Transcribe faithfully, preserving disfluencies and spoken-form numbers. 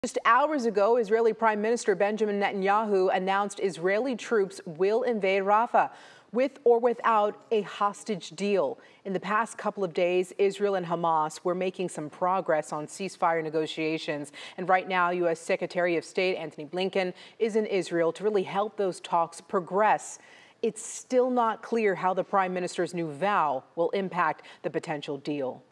Just hours ago, Israeli Prime Minister Benjamin Netanyahu announced Israeli troops will invade Rafah, with or without a hostage deal. In the past couple of days, Israel and Hamas were making some progress on ceasefire negotiations. And right now, U S Secretary of State Antony Blinken is in Israel to really help those talks progress. It's still not clear how the Prime Minister's new vow will impact the potential deal.